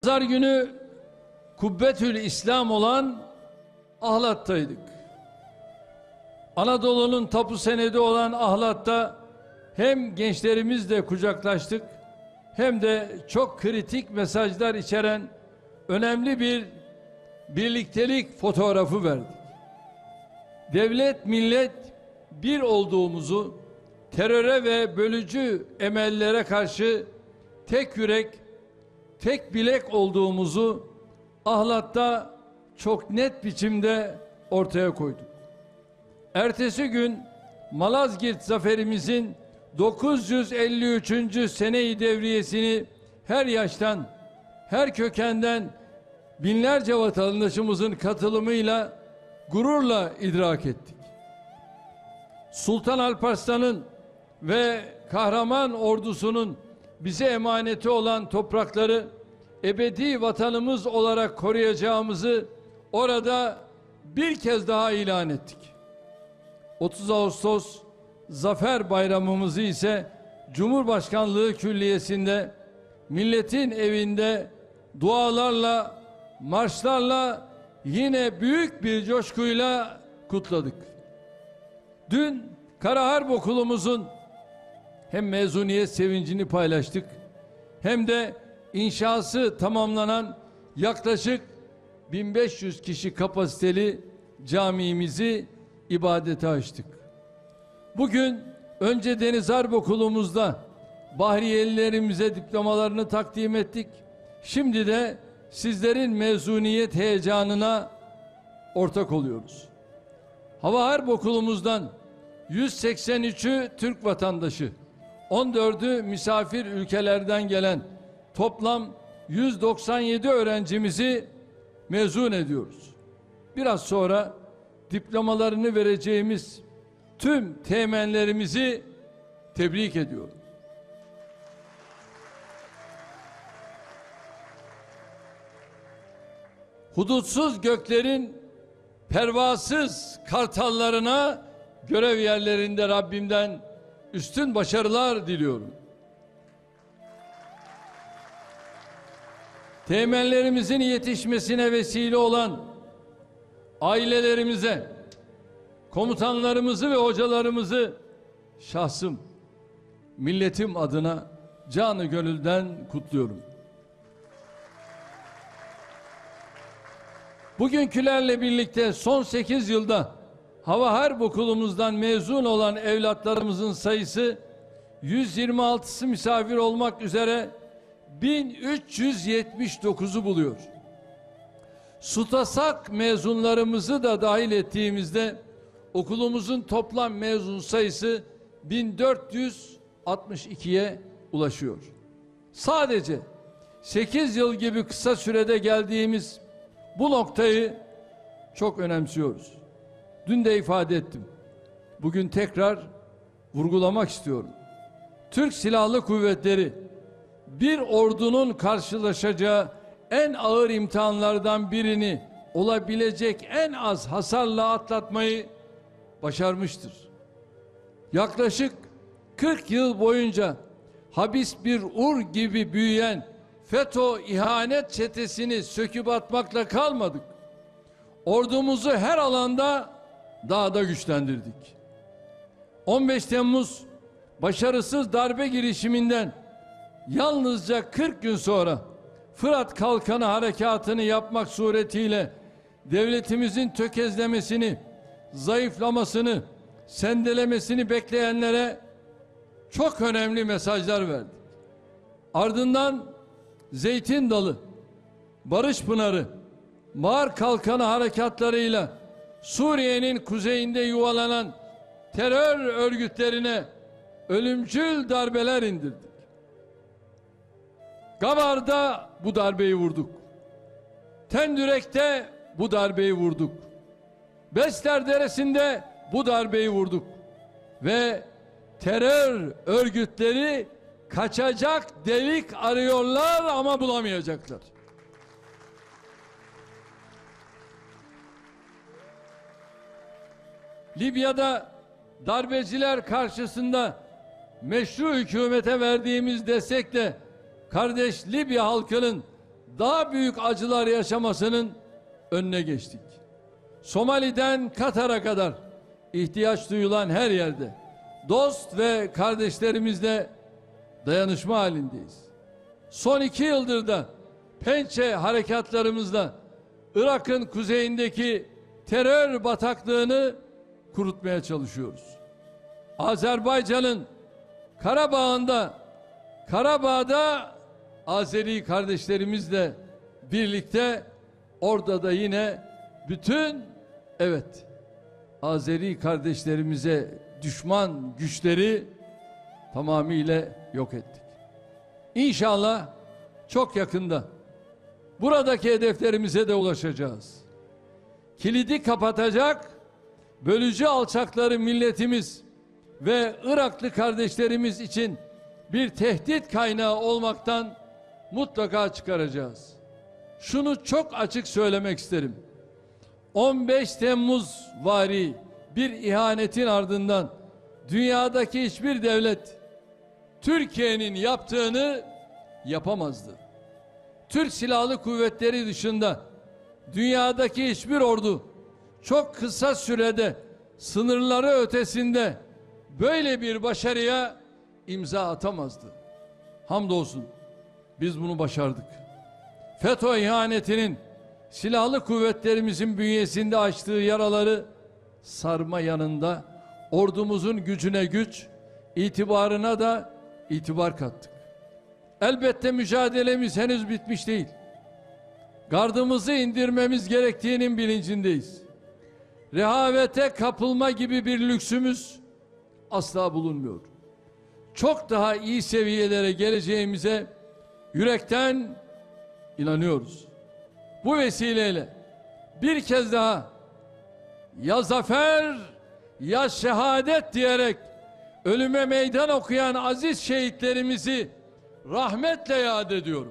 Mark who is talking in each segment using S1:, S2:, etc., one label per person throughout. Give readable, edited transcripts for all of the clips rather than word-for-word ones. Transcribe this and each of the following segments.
S1: Pazar günü Kubbetül İslam olan Ahlat'taydık. Anadolu'nun tapu senedi olan Ahlat'ta hem gençlerimizle kucaklaştık hem de çok kritik mesajlar içeren önemli bir birliktelik fotoğrafı verdik. Devlet, millet bir olduğumuzu, teröre ve bölücü emellere karşı tek yürek, tek bilek olduğumuzu Ahlat'ta çok net biçimde ortaya koyduk. Ertesi gün Malazgirt zaferimizin 953. sene-i devriyesini her yaştan, her kökenden binlerce vatandaşımızın katılımıyla gururla idrak ettik. Sultan Alparslan'ın ve kahraman ordusunun bize emaneti olan toprakları ebedi vatanımız olarak koruyacağımızı orada bir kez daha ilan ettik. 30 Ağustos Zafer Bayramımızı ise Cumhurbaşkanlığı Külliyesi'nde, milletin evinde dualarla, marşlarla yine büyük bir coşkuyla kutladık. Dün Kara Harp Okulumuzun hem mezuniyet sevincini paylaştık hem de inşası tamamlanan yaklaşık 1500 kişi kapasiteli camimizi ibadete açtık. Bugün önce Deniz Harp Okulumuzda Bahriyelilerimize diplomalarını takdim ettik. Şimdi de sizlerin mezuniyet heyecanına ortak oluyoruz. Hava Harp Okulumuzdan 183'ü Türk vatandaşı, 14'ü misafir ülkelerden gelen toplam 197 öğrencimizi mezun ediyoruz. Biraz sonra diplomalarını vereceğimiz tüm teğmenlerimizi tebrik ediyorum. Hudutsuz göklerin pervasız kartallarına görev yerlerinde Rabbimden üstün başarılar diliyorum. Teğmenlerimizin yetişmesine vesile olan ailelerimize, komutanlarımızı ve hocalarımızı şahsım, milletim adına canı gönülden kutluyorum. Bugünkülerle birlikte son 8 yılda Hava Harp Okulumuzdan mezun olan evlatlarımızın sayısı 126'sı misafir olmak üzere 1379'u buluyor. SUTASAK mezunlarımızı da dahil ettiğimizde okulumuzun toplam mezun sayısı 1462'ye ulaşıyor. Sadece 8 yıl gibi kısa sürede geldiğimiz bu noktayı çok önemsiyoruz. Dün de ifade ettim. Bugün tekrar vurgulamak istiyorum. Türk Silahlı Kuvvetleri bir ordunun karşılaşacağı en ağır imtihanlardan birini olabilecek en az hasarla atlatmayı başarmıştır. Yaklaşık 40 yıl boyunca habis bir ur gibi büyüyen FETÖ ihanet çetesini söküp atmakla kalmadık. Ordumuzu her alanda daha da güçlendirdik. 15 Temmuz başarısız darbe girişiminden yalnızca 40 gün sonra Fırat Kalkanı harekatını yapmak suretiyle devletimizin tökezlemesini, zayıflamasını, sendelemesini bekleyenlere çok önemli mesajlar verdik. Ardından Zeytin Dalı, Barış Pınarı, Mağar Kalkanı harekatlarıyla Suriye'nin kuzeyinde yuvalanan terör örgütlerine ölümcül darbeler indirdik. Gavar'da bu darbeyi vurduk. Tendürek'te bu darbeyi vurduk. Besler Deresi'nde bu darbeyi vurduk. Ve terör örgütleri kaçacak delik arıyorlar ama bulamayacaklar. Libya'da darbeciler karşısında meşru hükümete verdiğimiz destekle kardeş Libya halkının daha büyük acılar yaşamasının önüne geçtik. Somali'den Katar'a kadar ihtiyaç duyulan her yerde dost ve kardeşlerimizle dayanışma halindeyiz. Son 2 yıldır da Pençe harekatlarımızla Irak'ın kuzeyindeki terör bataklığını kurutmaya çalışıyoruz. Azerbaycan'ın Karabağ'da Azeri kardeşlerimizle birlikte orada da yine bütün Azeri kardeşlerimize düşman güçleri tamamıyla yok ettik. İnşallah çok yakında buradaki hedeflerimize de ulaşacağız. Kilidi kapatacak, bölücü alçakları milletimiz ve Iraklı kardeşlerimiz için bir tehdit kaynağı olmaktan mutlaka çıkaracağız. Şunu çok açık söylemek isterim. 15 Temmuz vari bir ihanetin ardından dünyadaki hiçbir devlet Türkiye'nin yaptığını yapamazdı. Türk Silahlı Kuvvetleri dışında dünyadaki hiçbir ordu çok kısa sürede sınırları ötesinde böyle bir başarıya imza atamazdı. Hamdolsun biz bunu başardık. FETÖ ihanetinin silahlı kuvvetlerimizin bünyesinde açtığı yaraları sarma yanında ordumuzun gücüne güç, itibarına da itibar kattık. Elbette mücadelemiz henüz bitmiş değil. Gardımızı indirmemiz gerektiğinin bilincindeyiz. Rehavete kapılma gibi bir lüksümüz asla bulunmuyor. Çok daha iyi seviyelere geleceğimize yürekten inanıyoruz. Bu vesileyle bir kez daha ya zafer ya şehadet diyerek ölüme meydan okuyan aziz şehitlerimizi rahmetle yad ediyorum.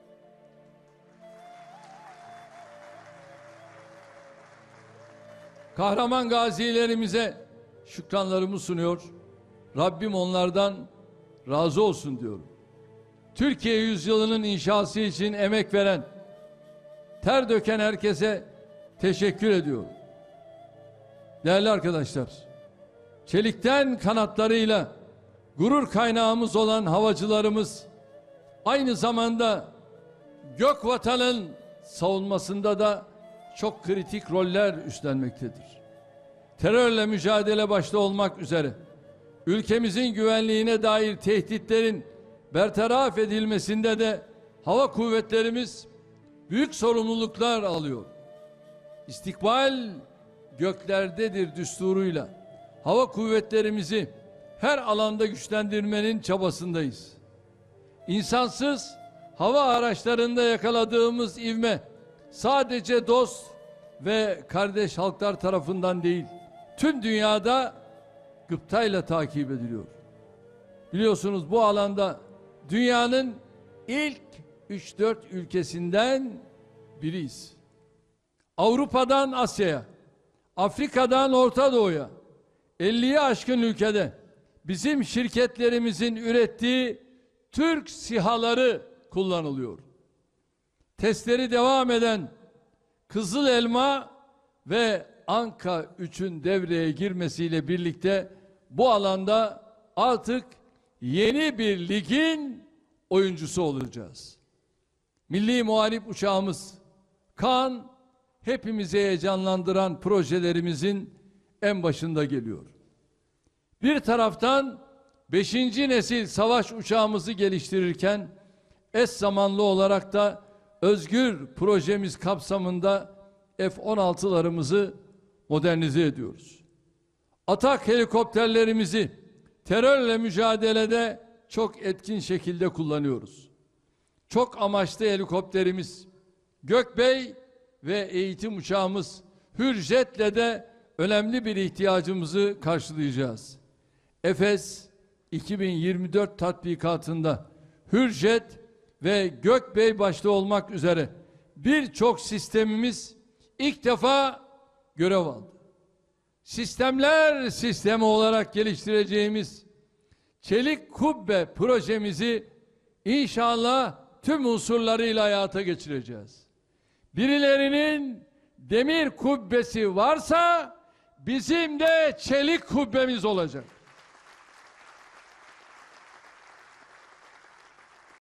S1: Kahraman gazilerimize şükranlarımı sunuyor. Rabbim onlardan razı olsun diyorum. Türkiye yüzyılının inşası için emek veren, ter döken herkese teşekkür ediyorum. Değerli arkadaşlar, çelikten kanatlarıyla gurur kaynağımız olan havacılarımız aynı zamanda gök vatanın savunmasında da çok kritik roller üstlenmektedir. Terörle mücadele başta olmak üzere ülkemizin güvenliğine dair tehditlerin bertaraf edilmesinde de hava kuvvetlerimiz büyük sorumluluklar alıyor. İstikbal göklerdedir düsturuyla hava kuvvetlerimizi her alanda güçlendirmenin çabasındayız. İnsansız hava araçlarında yakaladığımız ivme sadece dost ve kardeş halklar tarafından değil, tüm dünyada gıptayla takip ediliyor. Biliyorsunuz bu alanda dünyanın ilk 3-4 ülkesinden biriyiz. Avrupa'dan Asya'ya, Afrika'dan Orta Doğu'ya 50'yi aşkın ülkede bizim şirketlerimizin ürettiği Türk SİHA'ları kullanılıyor. Testleri devam eden Kızıl Elma ve Anka 3'ün devreye girmesiyle birlikte bu alanda artık yeni bir ligin oyuncusu olacağız. Milli Muharip uçağımız Kaan hepimizi heyecanlandıran projelerimizin en başında geliyor. Bir taraftan 5. nesil savaş uçağımızı geliştirirken eş zamanlı olarak da Özgür projemiz kapsamında F-16'larımızı modernize ediyoruz. Atak helikopterlerimizi terörle mücadelede çok etkin şekilde kullanıyoruz. Çok amaçlı helikopterimiz Gökbey ve eğitim uçağımız Hürjet'le de önemli bir ihtiyacımızı karşılayacağız. Efes 2024 tatbikatında Hürjet ve Gökbey başta olmak üzere birçok sistemimiz ilk defa görev aldı. Sistemler sistemi olarak geliştireceğimiz Çelik Kubbe projemizi inşallah tüm unsurlarıyla hayata geçireceğiz. Birilerinin demir kubbesi varsa bizim de çelik kubbemiz olacak.